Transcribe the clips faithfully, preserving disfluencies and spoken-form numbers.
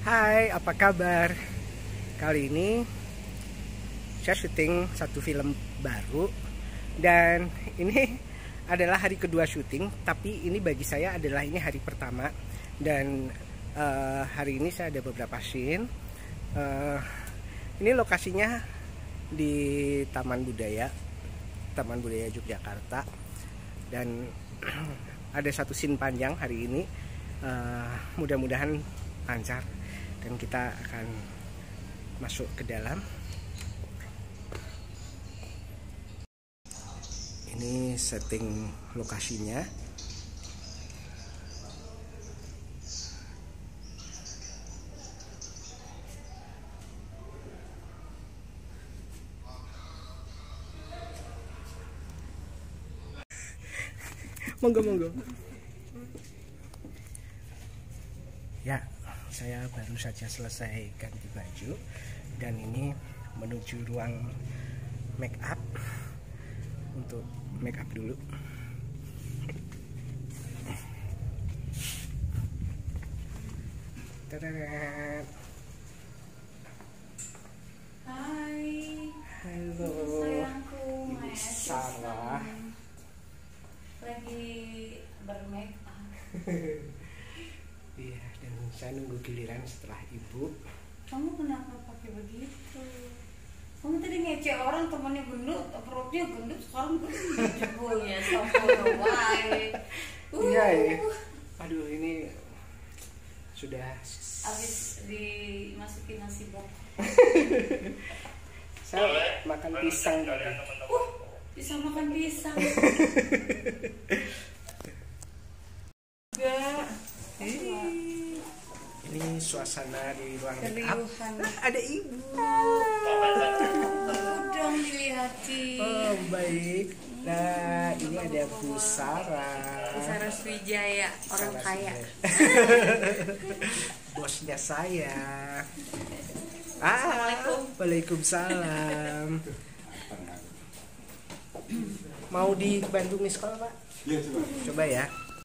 Hai, apa kabar? Kali ini saya syuting satu film baru. Dan ini adalah hari kedua syuting. Tapi ini bagi saya adalah ini hari pertama. Dan uh, hari ini saya ada beberapa scene. uh, Ini lokasinya di Taman Budaya Taman Budaya Yogyakarta. Dan ada satu scene panjang hari ini. uh, Mudah-mudahan lancar dan kita akan masuk ke dalam. Ini setting lokasinya. Monggo monggo. Ya, saya baru saja selesai ganti baju dan ini menuju ruang make up untuk make up dulu. Tadaan. Hai. Halo. Sayangku, Sarah. Lagi bermake up. Iya, dan saya nunggu giliran setelah ibu. Kamu kenapa pakai begitu? Kamu tadi ngece orang temannya gendut, perutnya gendut, sekarang gendut jebulnya sama wae. Iya ya. Aduh, ini sudah Habis dimasukin nasi bok. saya makan pisang tadi. Uh, bisa makan pisang. Enggak. Ini suasana di ruang make up. Keriuhan. Ah, ada ibu. Dong dilihatin. Oh, baik. Nah, ini ada Bu Sarah. Sarah Swijaya, orang Sarah kaya. Swijaya. Bosnya saya. Ah, Assalamualaikum. Waalaikumsalam. Mau dibantu miss call, Pak? Iya, coba. Coba ya.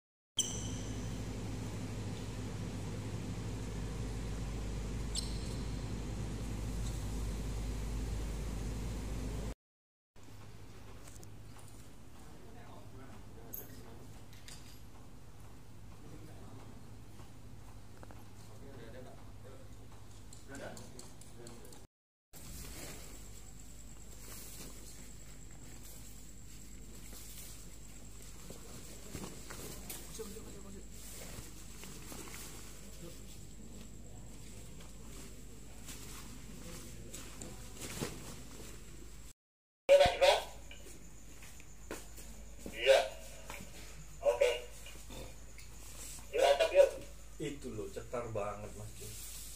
Itu loh, cetar banget Mas Jun.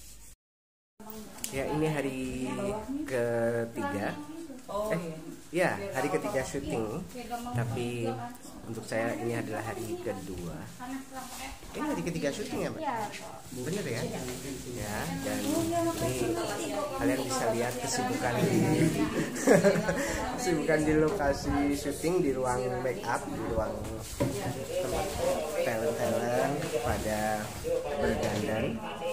Ya, ini hari ketiga. Eh, ya, hari ketiga syuting. Tapi untuk saya ini adalah hari kedua. Ini hari ketiga syuting ya, Pak? Bener ya? Ya, dan ini kalian bisa lihat kesibukan di kesibukan di lokasi syuting, di ruang make up, di ruang tempat talent-talent pada berdandan.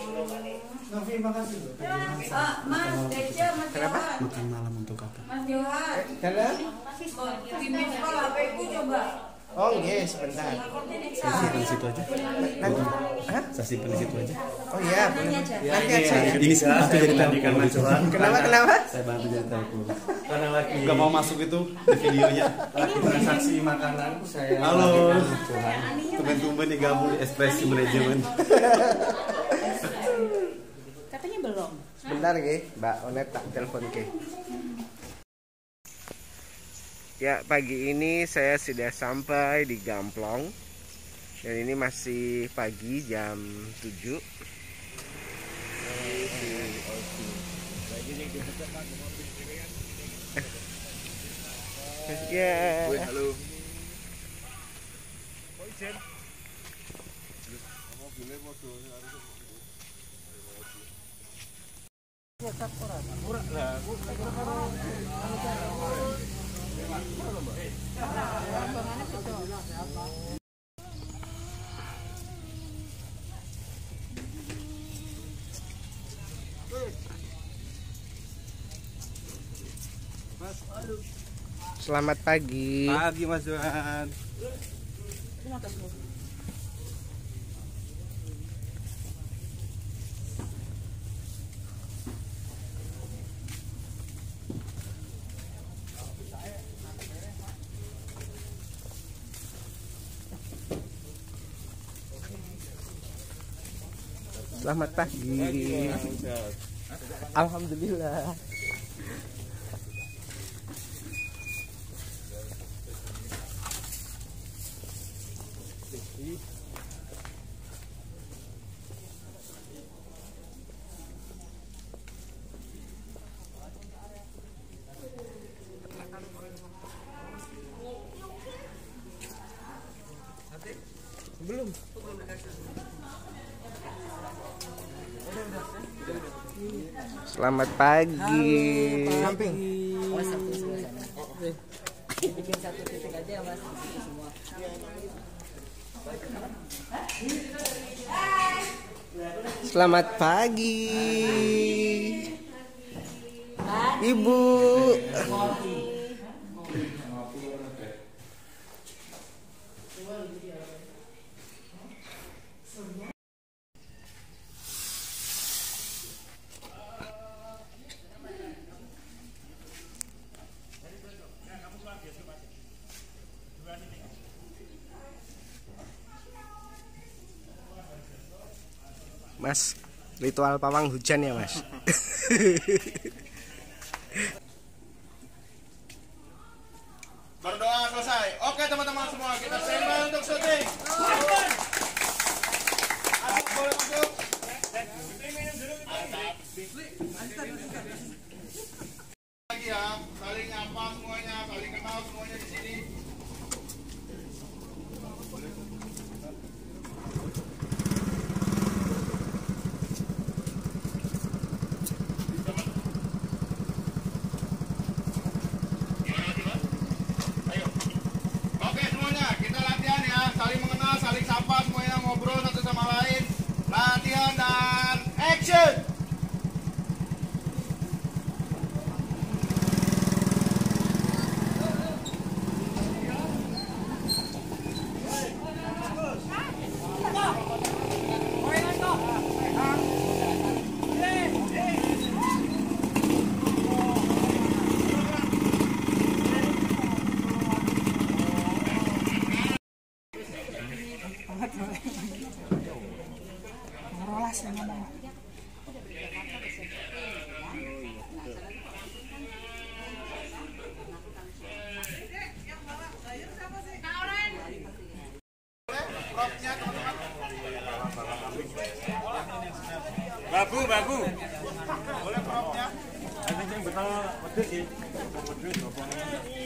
Ah, Mas Deja, Mas Kenapa? Johan. Makan malam untuk apa? Mas Johan. Dalam? Pimpin sekolah H P ku coba. Oh, iya, sebentar. Saya simpen di situ aja. Nanti, hah? Saya simpen di situ aja. Oh iya, boleh. Ya, Nanti aja ya. Ini sih bantu jadi telepon. Kenapa, kenapa? Saya bantu jadi telepon. Karena lagi Gak mau masuk itu di videonya. lagi transaksi makanan saya. Halo. Johan. Tumben-tumben nih gabung di ekspresi manajemen. Katanya belum. Sebentar ya, Mbak Onet tak telepon ke. Ya, pagi ini saya sudah sampai di Gamplong. Dan ini masih pagi jam tujuh. Ya. Halo. Selamat pagi. Pagi Mas Johan. Selamat pagi. Alhamdulillah. Belum. Selamat pagi. Samping. Oh, satu sebelah sana. Bikin satu titik aja ya, Mas. Semua. Selamat pagi. Ibu. Mas, ritual pawang hujan ya Mas. Berdoa selesai. Oke teman-teman semua, kita standby untuk syuting. Masuk, boleh masuk. Lagi ya, saling nyapa semuanya, saling kenal semuanya di sini. Babu, babu. Boleh propnya? Ini yang betul wedhus sih. Wedhus bapaknya.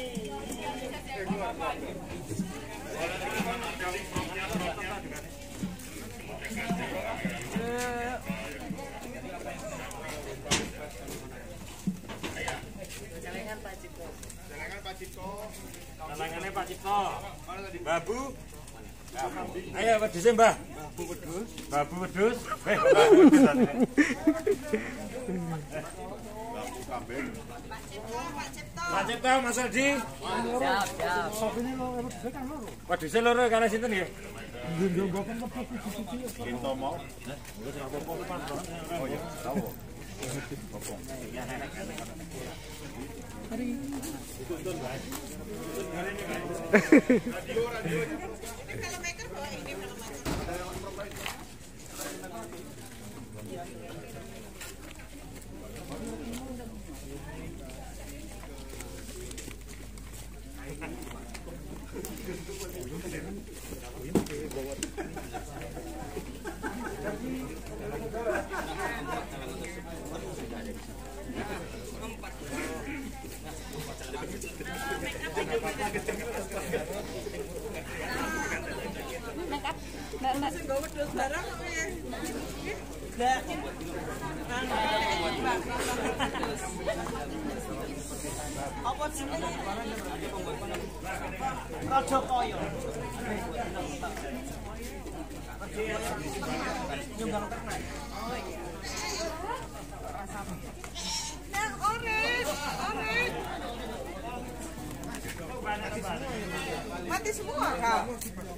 Celengan Pak Cipto. Celengan Pak Cipto. Celengannya Pak Cipto. Babu. Ayo wedhusnya Mbah. Babu wedhus. Babu wedhus. Eh, babu wedhus. Babu kambing. Pak Cipto, Mas Aldi. Siap, siap. Wedhusnya loro karena sinten nggih? Kinto mau. Oh iya, tahu. Apa jenenge? Raja Kaya. Nyumbang ternak. Oh iya. Yang orange, orange. mati semua kamu.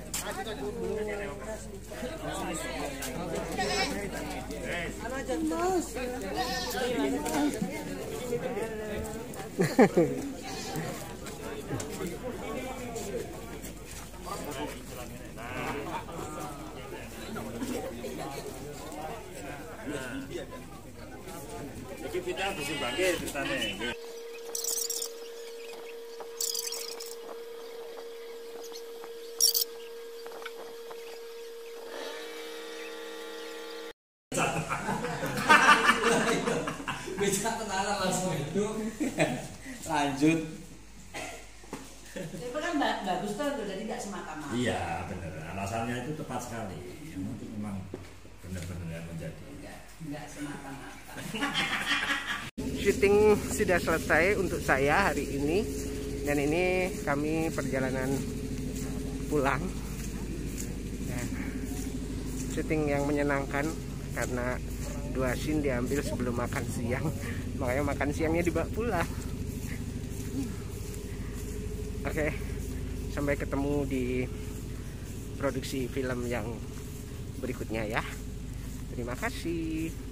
Iki kita bisa bangkit ditane. Bisa kenalan langsung itu. Lanjut. Itu kan ba- bagus tuh, jadi tidak semata-mata. Iya, benar. Alasannya itu tepat sekali. Yang itu memang benar-benar menjadi. Enggak, enggak semata-mata. Syuting sudah selesai untuk saya hari ini, dan ini kami perjalanan pulang. Dan syuting yang menyenangkan karena dua scene diambil sebelum makan siang, makanya makan siangnya dibawa pulang. Oke, sampai ketemu di produksi film yang berikutnya ya. Terima kasih.